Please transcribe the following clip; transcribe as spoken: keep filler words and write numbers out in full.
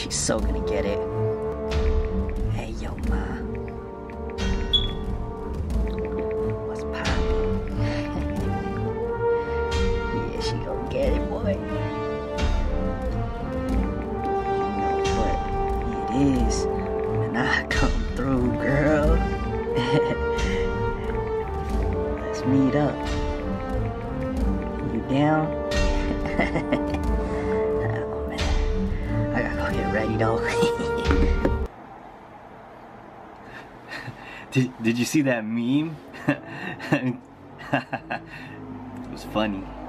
She's so gonna get it. Hey, yo, ma. What's poppin'? Yeah, she gonna get it, boy. You know what it is when I come through, girl. Let's meet up. You down? Oh, man. I gotta go get ready, though. Did, did you see that meme? It was funny.